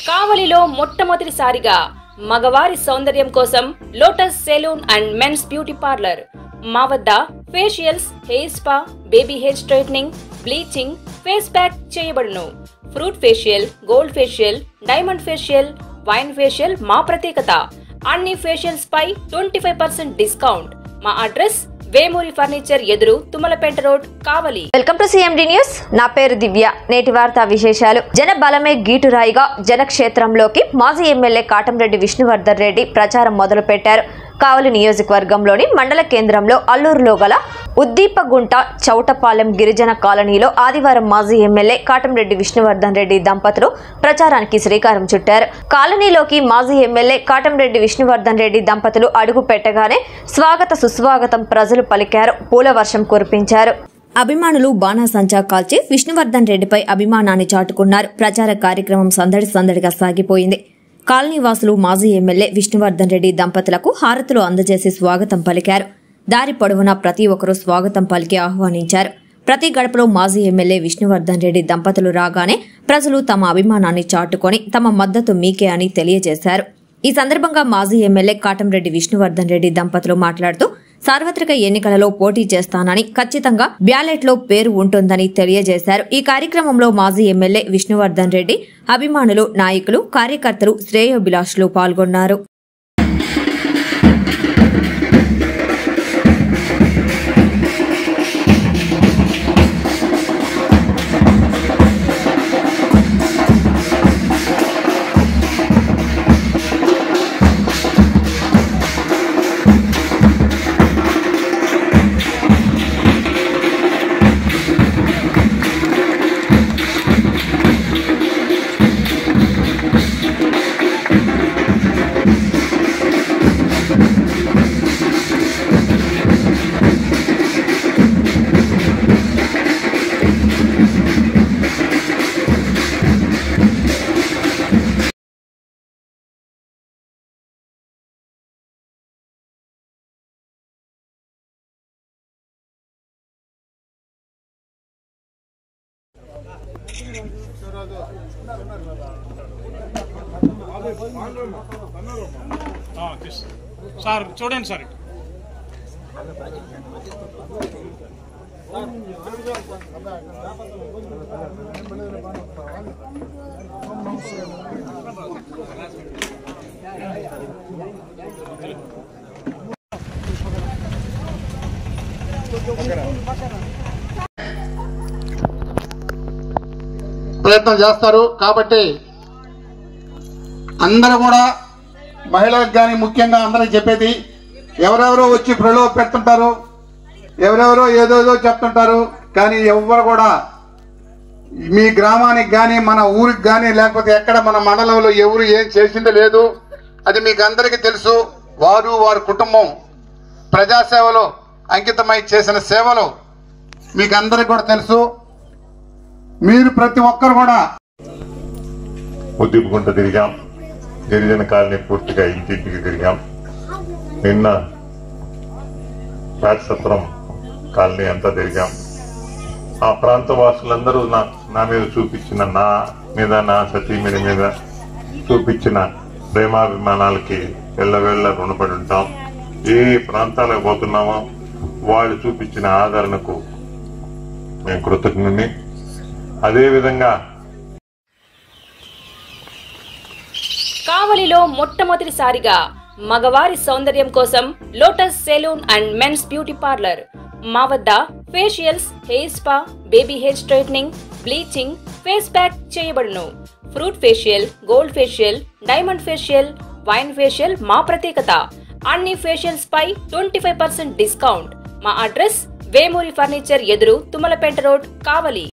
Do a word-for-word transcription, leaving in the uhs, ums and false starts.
కావలిలో మొట్టమొదటిసారిగా మగవారి సౌందర్యం కోసం lotus salon and men's beauty parlour. మా వద్ద facials, hair spa, baby hair straightening, bleaching, face pack చేయబడును. Fruit facial, gold facial, diamond facial, wine facial మా ప్రత్యేకత. అన్ని ఫేషియల్స్ పై ట్వంటీ ఫైవ్ పర్సెంట్ డిస్కౌంట్. మా అడ్రస్ వేమూరి ఫర్నిచర్ ఎదురు, Tummalapeta road, Kavali. Welcome to CMD news. నా పేరు దివ్య. నేటి వార్తా విశేషాలు. జన బలమే గీటురాయిగా జనక్షేత్రంలోకి మాజీ ఎమ్మెల్యే కాటంరెడ్డి విష్ణువర్ధన్ రెడ్డి ప్రచారం మొదలుపెట్టారు. కావలి నియోజకవర్గంలోని మండల కేంద్రంలో అల్లూరులో గల ఉద్దీపగుంట చౌటపాలెం గిరిజన కాలనీలో ఆదివారం మాజీ ఎమ్మెల్యే కాటంరెడ్డి విష్ణువర్ధన్ రెడ్డి దంపతులు ప్రచారానికి శ్రీకారం చుట్టారు. కాలనీలోకి మాజీ ఎమ్మెల్యే కాటంరెడ్డి విష్ణువర్ధన్ రెడ్డి దంపతులు అడుగు పెట్టగానే స్వాగత సుస్వాగతం ప్రజలు పలికారు. పూల వర్షం కురిపించారు. అభిమానులు బాణాసంచా కాల్చి విష్ణువర్ధన్ రెడ్డిపై అభిమానాన్ని చాటుకున్నారు. ప్రచార కార్యక్రమం సందడి సందడిగా సాగిపోయింది. కాలనీవాసులు మాజీ ఎమ్మెల్యే విష్ణువర్ధన్ రెడ్డి దంపతులకు హారతులు అందజేసి స్వాగతం పలికారు. దారి పొడవునా ప్రతి ఒక్కరూ స్వాగతం పలికి ఆహ్వానించారు. ప్రతి గడపలో మాజీ ఎమ్మెల్యే విష్ణువర్ధన్ రెడ్డి దంపతులు రాగానే ప్రజలు తమ అభిమానాన్ని చాటుకొని తమ మద్దతు మీకే అని తెలియజేశారు. ఈ సందర్భంగా మాజీ ఎమ్మెల్యే కాటంరెడ్డి విష్ణువర్ధన్ రెడ్డి దంపతులు మాట్లాడుతూ సార్వత్రిక ఎన్నికలలో పోటీ చేస్తానని, ఖచ్చితంగా బ్యాలెట్లో పేరు ఉంటుందని తెలియజేశారు. ఈ కార్యక్రమంలో మాజీ ఎమ్మెల్యే విష్ణువర్ధన్ రెడ్డి అభిమానులు, నాయకులు, కార్యకర్తలు, శ్రేయోభిలాషులు పాల్గొన్నారు. సార్ చూడండి సార్, ప్రయత్నం చేస్తారు. కాబట్టి అందరూ కూడా మహిళలకు కానీ ముఖ్యంగా అందరికి చెప్పేది, ఎవరెవరో వచ్చి ప్రలోభ పెడుతుంటారు, ఎవరెవరో ఏదోదో చెప్తుంటారు. కానీ ఎవరు కూడా మీ గ్రామానికి కానీ మన ఊరికి కానీ లేకపోతే ఎక్కడ మన మండలంలో ఎవరు ఏం చేసిందో లేదు. అది మీకు అందరికీ తెలుసు. వారు వారి కుటుంబం ప్రజాసేవలో అంకితమై చేసిన సేవలు మీకు అందరికి కూడా తెలుసు. మీరు ప్రతి ఒక్కరు కూడా ఉద్దీపగుంట తిరిగాం, గిరిజన కాలనీ పూర్తిగా ఇంటింటికి తిరిగాం. నిన్న రాజసత్రం కాలనీ అంతా తిరిగాం. ఆ ప్రాంత వాసులందరూ నా నా మీద చూపించిన, నా మీద నా సతీమణి మీద చూపించిన ప్రేమాభిమానాలకి ఎల్లవేళ్ళ రుణపడి ఉంటాం. ఏ ప్రాంతాలకు పోతున్నామో వాళ్ళు చూపించిన ఆదరణకు మేము కృతజ్ఞుని. అదేవిధంగా కావలిలో మొట్టమొదటిసారిగా మగవారి సౌందర్యం కోసం lotus salon and men's beauty parlour. మా వద్ద facials, hair spa, baby hair straightening, bleaching, face pack చేయబడును. Fruit facial, gold facial, diamond facial, wine facial మా ప్రత్యేకత. అన్ని ఫేషియల్స్ పై ట్వంటీ ఫైవ్ పర్సెంట్ డిస్కౌంట్. మా అడ్రస్ వేమూరి ఫర్నిచర్ ఎదురు, తుమ్మలపేట రోడ్, కావలి.